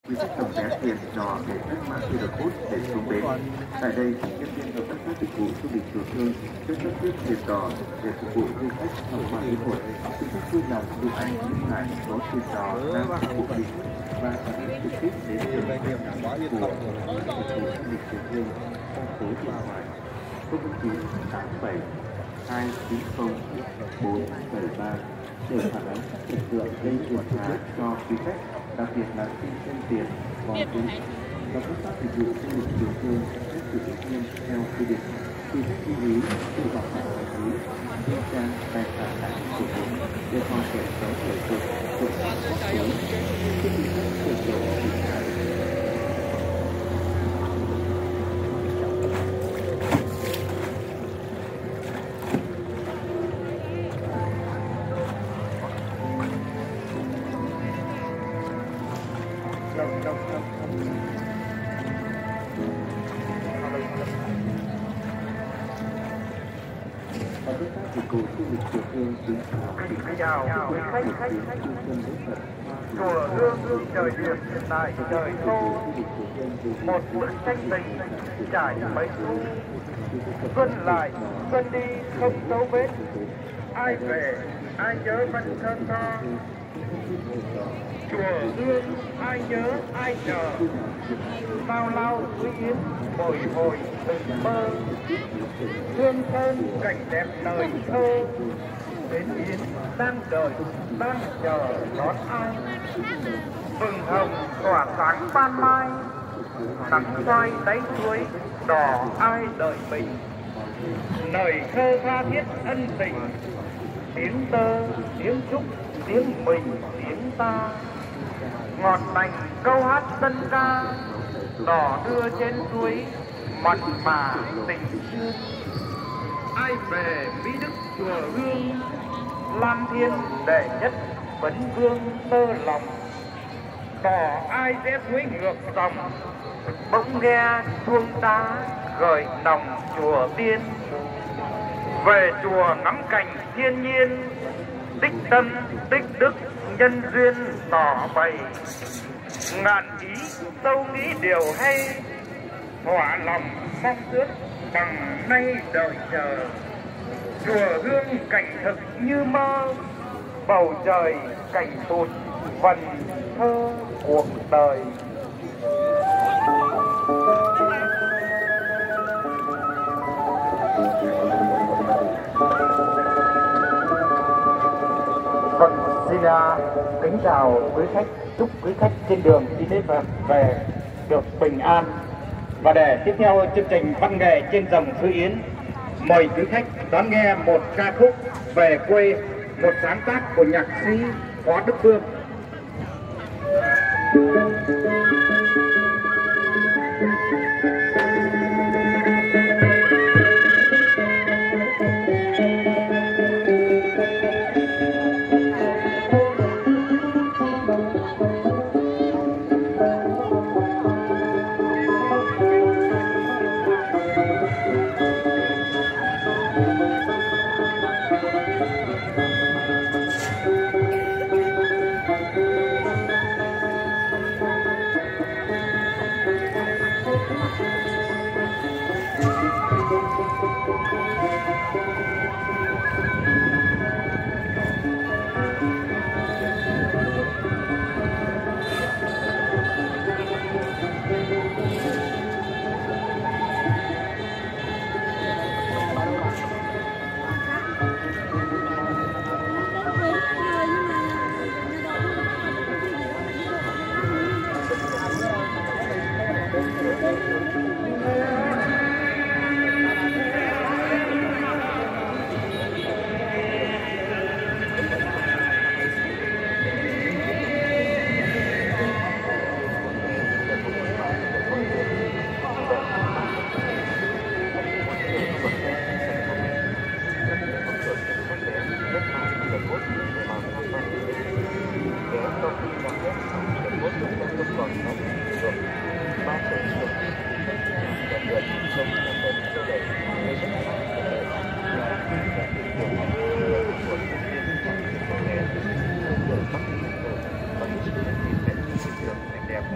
Quý khách cầm vé tiền trò để quét mã QR code để xuống bến. Tại đây, nhân viên hợp tác xã dịch vụ du lịch Chùa Hương sẽ sắp xếp thuyền đò để phục vụ du khách tham quan lễ hội. Quý khách vui lòng lưu anh những ngại có thuyền đò đang phục vụ lịch và phản ánh trực tiếp đến trường đại nghiệp của dịch vụ du lịch Chùa Hương qua số điện thoại 0987 290 473 để phản ánh các hiện tượng gây phiền hà cho quý khách, đặc biệt là khi thêm tiền có túi và các tác dịch vụ du lịch Chùa Hương sẽ xử lý nghiêm theo quy định. Quý khách lưu ý tự bảo vệ tài lý, kiểm tra tài sản cá nhân của mình để phòng kẻ xấu lợi dụng trộm cắp móc túi. Khi quý khách sử dụng điện thoại và các dịch vụ du lịch Chùa Hương kính chào quý khách Chùa Hương trời điệp tại trời thô, một bức tranh tình trải mấy thu. Xuân lại xuân đi không dấu vết, ai về ai nhớ vẫn thơ tho. Chùa Hương ai nhớ ai chờ, bao lao quý yến bồi hồi từng mơ. Hương sơn cảnh đẹp đời thơ, đến yến đang đợi đang chờ đón ai. Vừng hồng tỏa sáng ban mai, nắng xoay đáy suối đỏ ai đợi mình. Lời thơ tha thiết ân tình, tiếng tơ tiếng trúc tiếng mình tiếng ta. Ngọt lành câu hát dân ca, đỏ đưa trên suối mặn mà tình xưa. Ai về Mỹ Đức Chùa Hương, Lam Thiên đệ nhất vấn vương tơ lòng. Tỏ ai sẽ suối ngược dòng, bỗng nghe chuông tá gợi nòng chùa tiên. Về chùa ngắm cảnh thiên nhiên, tích tâm tích đức nhân duyên tỏ bày. Ngàn ý sâu nghĩ điều hay, thỏa lòng mong ước bằng nay đợi chờ. Chùa Hương cảnh thực như mơ, bầu trời cảnh tụt vần thơ cuộc đời. Vâng, xin kính chào quý khách, chúc quý khách trên đường đi đến về được bình an. Và để tiếp theo chương trình văn nghệ trên dòng Thư Yến, mời quý khách đón nghe một ca khúc Về quê, một sáng tác của nhạc sĩ Phó Đức Phương.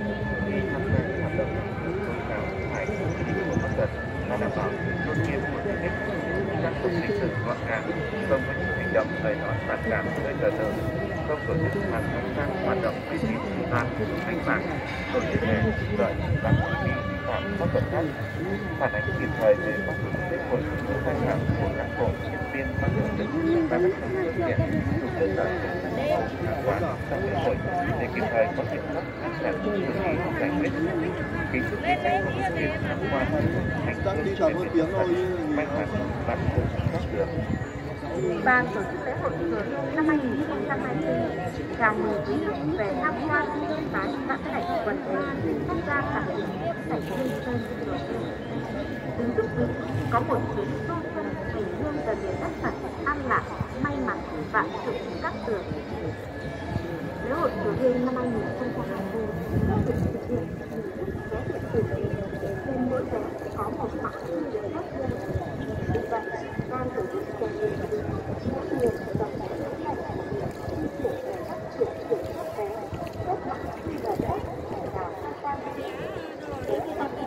khi tham gia các hoạt động tôn giáo phải quy định của pháp luật và đảm bảo sự tôn nghiêm của du khách, các tổ lịch sử gọn gàng, không có những hành động lời nói phản cảm nơi cờ cờ, không tổ chức hoặc tham gia hoạt động uy tín vi phạm, đánh bạc, tổ chức lễ lợi các hành vi vi phạm pháp luật khác, phản ánh kịp thời về các tổ chức lễ hội, sai phạm của các bộ nhân viên ban tổ chức và các phương tiện chủ cơ sở hàng quán trong lễ hội để kịp thời có biện pháp ngăn chặn xử lý giải quyết. Kính chúc quý khách có một chuyến tham quan hành hương trên biển Phật may mắn bám cùng các đường. Ban tổ chức lễ hội Chùa Hương năm 2024 chào mừng quý khách về tham quan tái vãn cảnh quần thể quốc gia đặc biệt cảnh Hương Sơn Chùa Hương. Kính chúc quý có một chuyến du xuân hành hương về miền đất Phật an lạc, may mắn và sự các tường. Lễ hội Chùa Hương năm 2024 được thực hiện vé điện tử trên mỗi vé có một mã thư để các dân. Vì vậy, ban tổ chức chuẩn bị các nguồn dòng vé này di chuyển về các chuyển các vé, các mã thư và vé vào tham quan để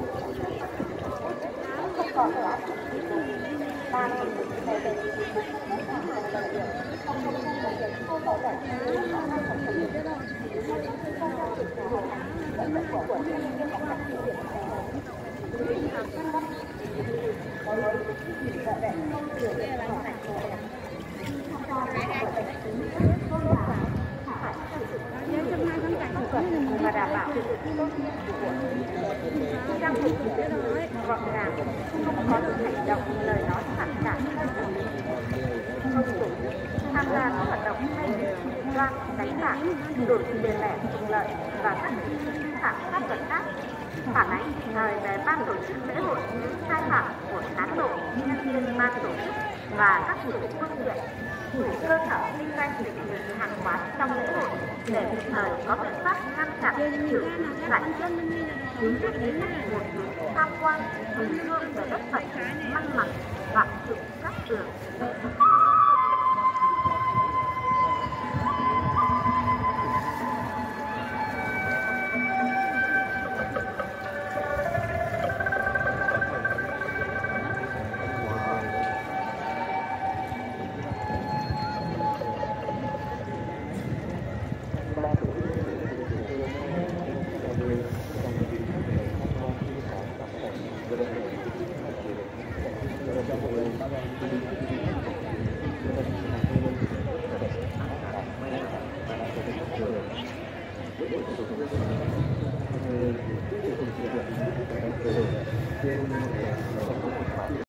không còn là ban tổ chức này đề nghị các khách hàng làm việc không phải là và đảm bảo trang phục gọn gàng, không có những hành động lời nói phản cảm, không chủ tham gia các hoạt động hay đoan đánh bạc, đổi tiền lẻ trục lợi và các vi phạm pháp luật khác, phản ánh kịp thời về ban tổ chức lễ hội những sai phạm của cán bộ, nhân viên ban tổ chức và các chủ phương tiện, chủ cơ sở kinh doanh dịch vụ hàng quán trong lễ hội để kịp thời có biện pháp ngăn chặn, xử lý, giải quyết. Kính chúc quý khách một chuyến tham quan hành hương về đất Phật may mắn và sự các tường.